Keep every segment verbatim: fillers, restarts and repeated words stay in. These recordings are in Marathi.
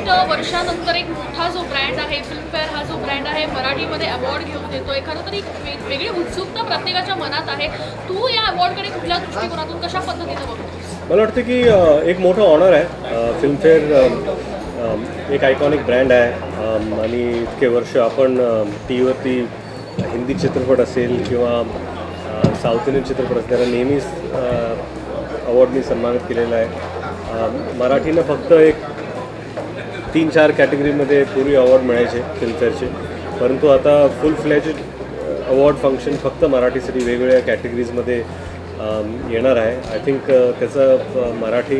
साठ वर्षानंतर एक मोठा जो ब्रँड आहे फिल्मफेअर हा जो ब्रँड आहे मराठीमध्ये अवॉर्ड घेऊन देतो आहे. खरं तर एक वेगळी उत्सुकता प्रत्येकाच्या मनात आहे. तू या अवॉर्डकडे कुठल्या दृष्टिकोनातून कशा पद्धतीने बघतोस? मला वाटतं की एक मोठं ऑनर आहे. फिल्मफेअर एक आयकॉनिक ब्रँड आहे आणि इतके वर्ष आपण टी व्हीवरती हिंदी चित्रपट असेल किंवा साऊथ इंडियन चित्रपट असेल त्याला नेहमीच अवॉर्डनी सन्मानित केलेला आहे. मराठीनं फक्त एक तीन चार कॅटेगरीमध्ये पूर्वी अवॉर्ड मिळायचे फिल्मफेअरचे, परंतु आता फुल फ्लेजेड अवॉर्ड फंक्शन फक्त मराठीसाठी वेगवेगळ्या कॅटेगरीजमध्ये येणार आहे. आय थिंक त्याचं मराठी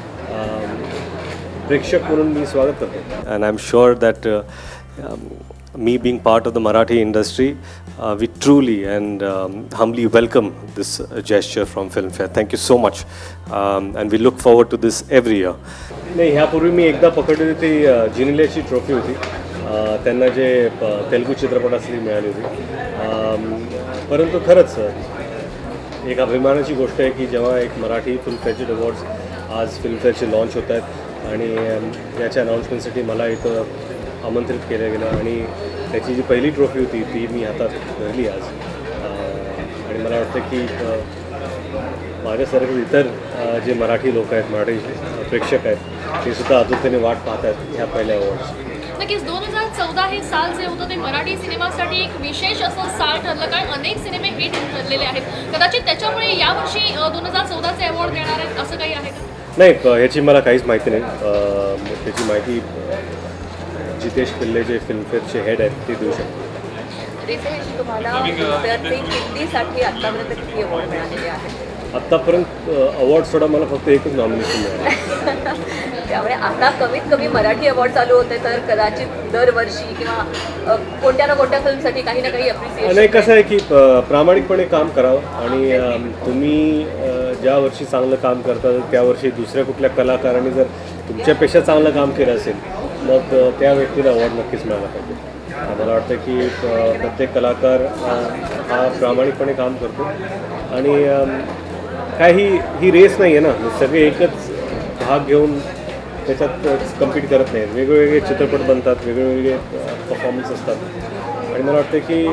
प्रेक्षक म्हणून मी स्वागत करतो. And I am sure that me being part of the Marathi industry, uh, we truly and um, humbly welcome this uh, gesture from Filmfare. Thank you so much, um, and we look forward to this every year. नाही, ह्यापूर्वी मी एकदा पकडली ती जिनिलियाची ट्रॉफी होती. त्यांना जे तेलुगू चित्रपटासाठी मिळाली होती. परंतु खरंच एक अभिमानाची गोष्ट आहे की जेव्हा एक मराठी फुल फ्लेजेड अवॉर्ड्स आज फिल्मफेअरचे लॉन्च होत आहेत आणि याच्या अनाऊन्समेंटसाठी मला इथं आमंत्रित केलं गेलं आणि त्याची जी पहिली ट्रॉफी होती ती मी हातात धरली आज. आणि मला वाटतं की माझ्यासारखे इतर जे मराठी लोक आहेत, मराठी प्रेक्षक आहेत, ते सुद्धा आतुरतेने वाट पाहत आहेत ह्या पहिल्या अवॉर्ड्सची. नक्कीच दोन हजार चौदा हे साल जे होतं ते मराठी सिनेमासाठी एक विशेष असं साल ठरलं, कारण अनेक सिनेमे हिट ठरलेले आहेत. कदाचित त्याच्यामुळे यावर्षी दोन हजार चौदाचे अवॉर्ड देणार आहेत असं काही आहे का? नाही, ह्याची मला काहीच माहिती नाही. त्याची माहिती जितेश पिल्ले जे फिल्मफेअरचे हेड आहेत ते देऊ शकतो. रितेश, तुम्हाला फिल्मफेअरचे हिंदीसाठी आत्तापर्यंत किती अवॉर्ड मिळालेले आहेत? आत्तापर्यंत अवॉर्ड सोडा मला फक्त एकच नॉमिनेशन मिळालं. त्यामुळे आता कमीत कमी मराठी अवॉर्ड चालू होते तर कदाचित दरवर्षी किंवा कोणत्या ना कोणत्या फिल्मसाठी काही ना काही अप्रिसिएशन. नाही, कसं आहे की प्रामाणिकपणे काम करावं आणि तुम्ही ज्या वर्षी चांगलं काम करता त्या वर्षी दुसऱ्या कुठल्या कलाकारांनी जर तुमच्यापेक्षा चांगलं काम केलं असेल मग त्या व्यक्तीला अवॉर्ड नक्कीच मिळाला पाहिजे. मला वाटतं की प्रत्येक कलाकार हा प्रामाणिकपणे काम करतो आणि काही ही रेस नाही आहे ना, सगळे एकच भाग घेऊन त्याच्यात कम्पीट करत नाहीत. वेगवेगळे चित्रपट बनतात, वेगवेगळे परफॉर्मन्स असतात आणि मला वाटतं की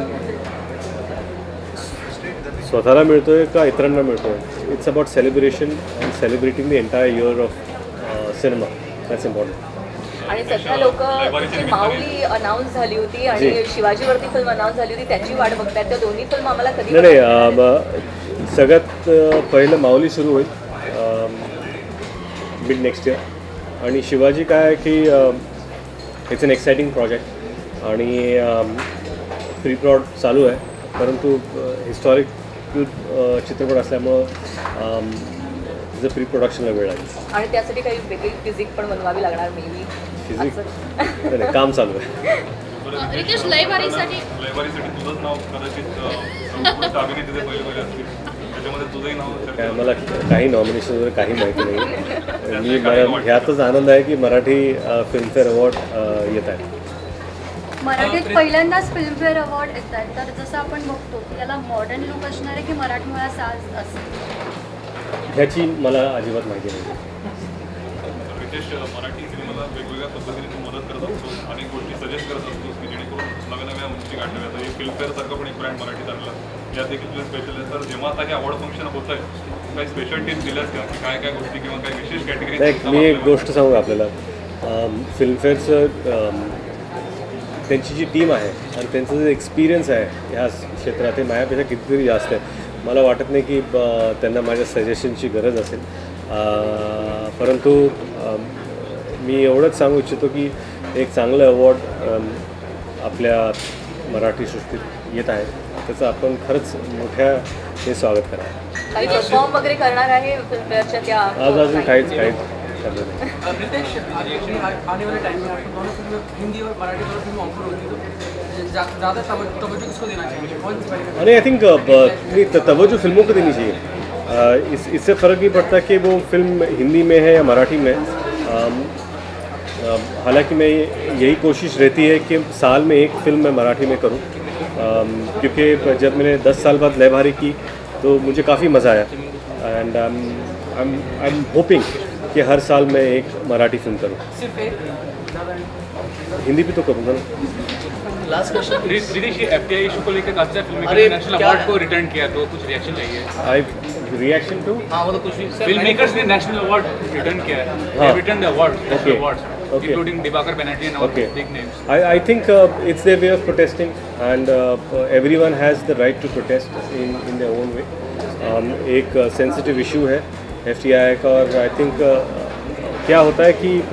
स्वतःला मिळतो आहे का इतरांना मिळतो आहे, it's about celebration and celebrating the entire year of cinema. That's important. आणि सध्या लोक जी माऊली अनाऊन्स झाली होती आणि शिवाजीवरती फिल्म अनाऊन्स झाली होती त्याची वाट बघतात. त्या दोन्ही फिल्म आम्हाला कधी नाही नाही सगळ्यात पहिलं माऊली सुरू होईल मिड नेक्स्ट इयर आणि शिवाजी काय आहे की इट्स एन एक्साइटिंग प्रोजेक्ट आणि प्री प्रॉड चालू आहे, परंतु हिस्टॉरिक चित्रपट असल्यामुळं जर प्री प्रोडक्शनला वेळ लागेल आणि त्यासाठी काही वेगळी फिजिक पण बनवावी लागणार. मे बी फिजिक काम चालू आहे. रितेश, लयबारीसाठी लयबारीसाठी तुझंच नाव कदाचित अभिनेते पहिले पहिले असतील, त्याच्यामध्ये तुझंही नाव. काय मला काही नॉमिनेशन वगैरे काही माहिती नाही. मी मला ह्यातच आनंद आहे की मराठी फिल्मफेअर अवॉर्ड येत आहे. मराठीत पहिल्यांदाच फिल्मफेअर अवॉर्ड येत आहेत, तर जसं आपण बघतो की याला मॉडर्न लुक असणार आहे की मराठमोळा साज असेल ह्याची मला अजिबात माहिती नाही. रितेश, मराठी सिनेमाला वेगवेगळ्या पद्धतीने मदत करत असतो, अनेक गोष्टी सजेस्ट करत असतो की जेणेकरून नव्या नव्या गोष्टी काढल्या जातात. हे फिल्मफेअरसारखं पण एक ब्रँड मराठीत आणला, यात देखील तुला स्पेशल आहे. तर जेव्हा आता हे अवॉर्ड फंक्शन होत आहे काही स्पेशल टिप्स दिल्यास का, काय काय गोष्टी किंवा काही विशेष कॅटेगरी? मी एक गोष्ट सांगू आपल्याला, फिल्मफेअरचं त्यांची जी टीम आहे आणि त्यांचा जो एक्सपिरियन्स आहे ह्या क्षेत्रात ते माझ्यापेक्षा कितीतरी जास्त आहे. मला वाटत नाही की त्यांना माझ्या सजेशनची गरज असेल, परंतु मी एवढंच सांगू इच्छितो की एक चांगलं अवॉर्ड आपल्या मराठी सृष्टीत येत आहे, त्याचं आपण खरंच मोठ्या हे स्वागत करा. काही परफॉर्म वगैरे करणार आहे फिल्मफेअरच्या त्या आज अजून काहीच काहीच ठरलं नाही. अरे आई थिंक नहीं तवज्जो फिल्मों को देनी चाहिए. इस इससे फ़र्क नहीं पड़ता कि वो फिल्म हिंदी में है या मराठी में. हालांकि मैं यही कोशिश रहती है कि साल में एक फिल्म मैं मराठी में करूं, क्योंकि जब मैंने दस साल बाद लयबारी की तो मुझे काफ़ी मज़ा आया. And I am I am hoping कि हर साल मैं एक मराठी फिल्म करूँ। हिंदी भी तो करूँगा ना। लास्ट क्वेश्चन रितेश, ये एफटीआई इशू को लेकर काफी सारे फिल्म अरे, नेशनल क्या अवार्ड है? को रिटर्न किया, तो कुछ रिएक्शन चाहिए। आई रिएक्शन टू हाँ वो तो कुछ भी फिल्म मेकर्स ने नेशनल अवार्ड रिटर्न किया है, हाँ। Return the award, Okay. National awards, Okay. Including Divakar Banerjee and Okay. Big names. I, I think uh, it's their way of protesting, and uh, everyone has the right to protest in, in their own way. Um, एक सेंसिटिव uh, इशू है एफ टी आई का, और आई थिंक uh, क्या होता है कि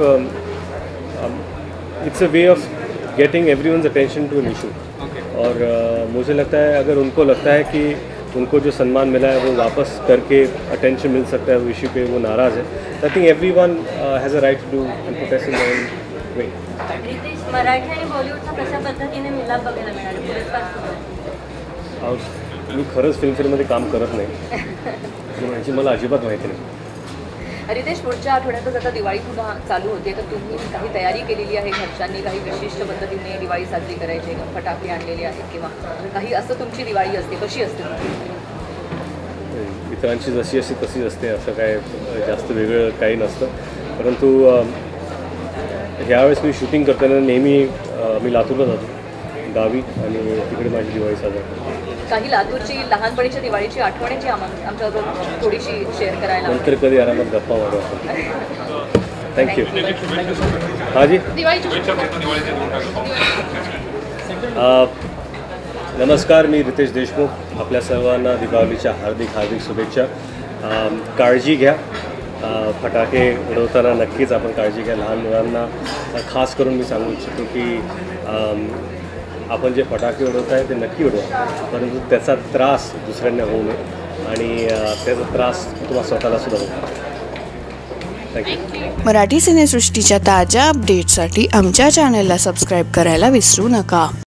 it's a way of getting everyone's attention to an issue, और uh, मुझे लगता है अगर उनको लगता है कि उनको जो सम्मान मिला है वो वापस करके अटेंशन मिल सकता है वो इशू पे, वो नाराज़ है, I think everyone has a right to do and protest in their own way. Ritesh, Marathi आणि बॉलिवूडचा कशा पद्धतीने मिलाप बघायला मिळाला पुरस्कार? अहो, मी खरंच फिल्मफेअरमध्ये काम करत नाही, म्हणजे मला अजिबात माहिती नाही. रितेश, पुढच्या आठवड्यातच आता दिवाळी पुन्हा चालू होते, तर तुम्ही काही तयारी केलेली आहे घरच्यांनी, काही विशिष्ट पद्धतीने दिवाळी साजरी करायची, फटाके आणलेले आहेत किंवा काही असं तुमची दिवाळी असते, कशी असते तुमची? इतरांची जशी असते तशीच असते, असं काय जास्त वेगळं काही नसतं. परंतु ह्यावेळेस मी शूटिंग करताना नेहमी अ, मी लातूरला जातो गावी, आणि तिकडे माझी दिवाळी साजरी करतो. काही लातूरची लहानपणीच्या दिवाळीची आठवणीची आमच्याबरोबर थोडीशी शेअर करायला नंतर कधी आरामात गप्पा मारू आपण. थँक्यू. हां जी. दिवाळीची शुभेच्छा फक्त दिवाळीचे दोन टाका. अ, नमस्कार, मी रितेश देशमुख. आपल्या सर्वांना दीपावलीच्या हार्दिक हार्दिक शुभेच्छा. अ, काळजी घ्या, अ, फटाके उडवताना नक्कीच आपण काळजी घ्या. लहान मुलांना खास करून मी सांगू इच्छितो की अम, आपण जे फटाके उडवत आहे ते नक्की उडवा, परंतु त्याचा त्रास दुसऱ्यांना होऊ नये, आणि अ, त्याचा त्रास तुम्हाला स्वतःला सुद्धा होतो. थँक्यू. मराठी सिनेसृष्टीच्या ताज्या अपडेट्ससाठी आमच्या चॅनलला सबस्क्राईब करायला विसरू नका.